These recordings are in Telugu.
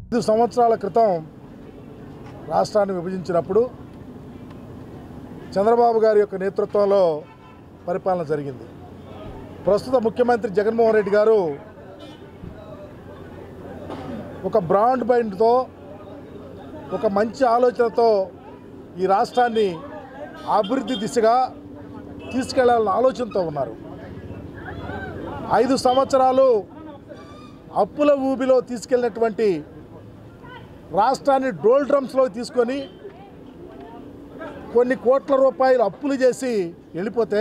5 సంవత్సరాల క్రితం రాష్ట్రాన్ని విభజించినప్పుడు చంద్రబాబు గారి యొక్క నేతృత్వంలో పరిపాలన జరిగింది. ప్రస్తుత ముఖ్యమంత్రి జగన్మోహన్ రెడ్డి గారు ఒక బ్రాండ్ మైండ్తో, ఒక మంచి ఆలోచనతో ఈ రాష్ట్రాన్ని అభివృద్ధి దిశగా తీసుకెళ్లాలన్న ఆలోచనతో ఉన్నారు. 5 సంవత్సరాలు అప్పుల ఊబిలో తీసుకెళ్ళినటువంటి రాష్ట్రాన్ని డోల్ డ్రమ్స్లో తీసుకొని కొన్ని కోట్ల రూపాయలు అప్పులు చేసి వెళ్ళిపోతే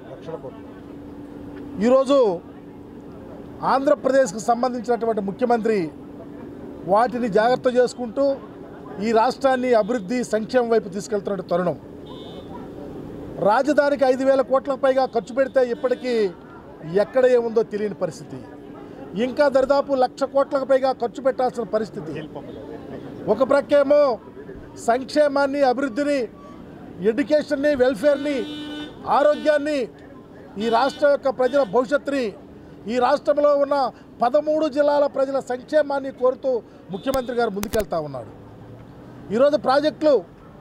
ఈరోజు ఆంధ్రప్రదేశ్కి సంబంధించినటువంటి ముఖ్యమంత్రి వాటిని జాగ్రత్త చేసుకుంటూ ఈ రాష్ట్రాన్ని అభివృద్ధి సంక్షేమం వైపు తీసుకెళ్తున్న తరుణం. రాజధానికి 5,000 కోట్లకు పైగా ఖర్చు పెడితే ఇప్పటికీ ఎక్కడ ఏముందో తెలియని పరిస్థితి. ఇంకా దరిదాపు 1,00,000 కోట్లకు పైగా ఖర్చు పెట్టాల్సిన పరిస్థితి. ఒక ప్రక్కేమో సంక్షేమాన్ని, అభివృద్ధిని, ఎడ్యుకేషన్ని, వెల్ఫేర్ని, ఆరోగ్యాన్ని, ఈ రాష్ట్ర యొక్క ప్రజల భవిష్యత్తుని, ఈ రాష్ట్రంలో ఉన్న 13 జిల్లాల ప్రజల సంక్షేమాన్ని కోరుతూ ముఖ్యమంత్రి గారు ముందుకెళ్తా ఉన్నాడు. ఈరోజు ప్రాజెక్టులు,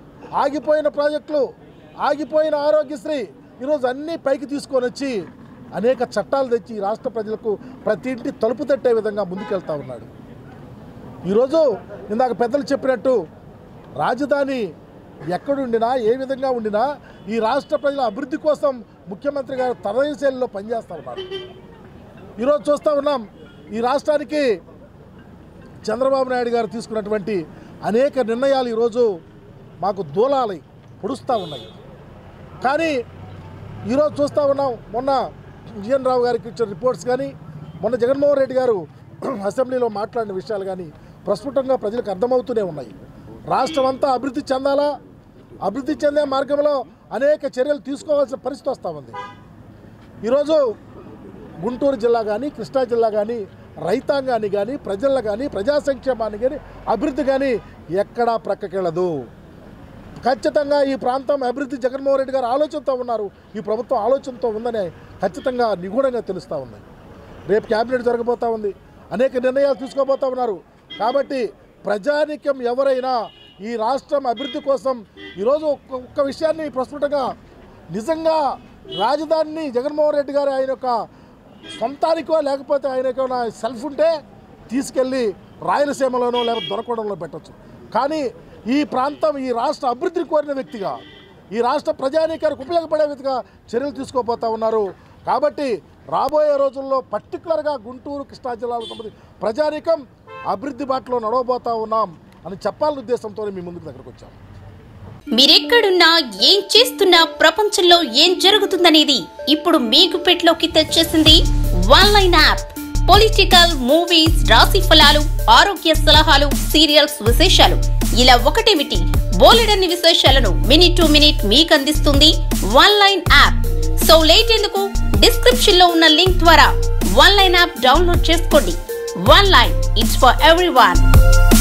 ఆగిపోయిన ఆరోగ్యశ్రీ ఈరోజు అన్నీ పైకి తీసుకొని వచ్చి అనేక చట్టాలు తెచ్చి రాష్ట్ర ప్రజలకు ప్రతి ఇంటి తలుపు తట్టే విధంగా ముందుకెళ్తా ఉన్నాడు. ఈరోజు ఇందాక పెద్దలు చెప్పినట్టు రాజధాని ఎక్కడుండినా, ఏ విధంగా ఉండినా ఈ రాష్ట్ర ప్రజల అభివృద్ధి కోసం ముఖ్యమంత్రి గారు తనదైన శైలిలో పనిచేస్తూ ఉన్నారు. ఈరోజు చూస్తూ ఉన్నాం, ఈ రాష్ట్రానికి చంద్రబాబు నాయుడు గారు తీసుకున్నటువంటి అనేక నిర్ణయాలు ఈరోజు మాకు దూలాలై పొడుస్తూ ఉన్నాయి. కానీ ఈరోజు చూస్తూ ఉన్నాం, మొన్న జీఎన్ రావు గారికి ఇచ్చిన రిపోర్ట్స్ కానీ, మొన్న జగన్మోహన్ రెడ్డి గారు అసెంబ్లీలో మాట్లాడిన విషయాలు కానీ ప్రస్ఫుటంగా ప్రజలకు అర్థమవుతూనే ఉన్నాయి. రాష్ట్రం అంతా అభివృద్ధి చెందాలా, అభివృద్ధి చెందే మార్గంలో అనేక చర్యలు తీసుకోవాల్సిన పరిస్థితి వస్తూ ఉంది. ఈరోజు గుంటూరు జిల్లా కానీ, కృష్ణా జిల్లా కానీ, రైతాంగాన్ని కానీ, ప్రజలను కానీ, ప్రజా సంక్షేమాన్ని కానీ, అభివృద్ధి కానీ ఎక్కడా ప్రక్కకెళ్ళదు. ఖచ్చితంగా ఈ ప్రాంతం అభివృద్ధి జగన్మోహన్ రెడ్డి గారు ఆలోచనతో ఉన్నారు, ఈ ప్రభుత్వం ఆలోచనతో ఉందని ఖచ్చితంగా నిగూఢంగా తెలుస్తూ ఉన్నాయి. రేపు క్యాబినెట్ జరగబోతూ ఉంది, అనేక నిర్ణయాలు తీసుకోబోతూ ఉన్నారు. కాబట్టి ప్రజానీకం ఎవరైనా ఈ రాష్ట్రం అభివృద్ధి కోసం ఈరోజు ఒక్క విషయాన్ని ప్రస్ఫుటంగా, నిజంగా రాజధానిని జగన్మోహన్ రెడ్డి గారు ఆయన యొక్క సొంతానికో లేకపోతే ఆయనకో సెల్ఫ్ ఉంటే తీసుకెళ్ళి రాయలసీమలోనో లేకపోతే దొరకడంలో పెట్టచ్చు. కానీ ఈ ప్రాంతం, ఈ రాష్ట్ర అభివృద్ధిని కోరిన వ్యక్తిగా, ఈ రాష్ట్ర ప్రజానీకానికి ఉపయోగపడే వ్యక్తిగా చర్యలు తీసుకోబోతూ ఉన్నారు. కాబట్టి రాబోయే రోజుల్లో పర్టికులర్గా గుంటూరు, కృష్ణా జిల్లాలకు సంబంధించి ప్రజానీకం అభివృద్ధి బాటలో నడవబోతూ ఉన్నాం అని చెప్పాలనే ఉద్దేశంతో మీ ముందుకు దగ్గరకు వచ్చాం. మీరెక్కడున్నా, ఏం చేస్తున్నా, ప్రపంచంలో ఏం జరుగుతుందనేది ఇప్పుడు మీకు పెట్లోకి తెచ్చేసింది వన్లైన్ యాప్. పొలిటికల్, మూవీస్, రాశి ఫలాలు, ఆరోగ్య సలహాలు, సీరియల్స్ విశేషాలు, ఇలా ఒకటేమిటి బోలెడన్ని విశేషాలను మినిట్ టు మినిట్ మీకు అందిస్తుంది వన్లైన్ యాప్. సో లేట్ ఎందుకు, డిస్క్రిప్షన్ లో ఉన్న లింక్ ద్వారా వన్లైన్ యాప్ డౌన్లోడ్ చేసుకోండి. Oneline, it's for everyone.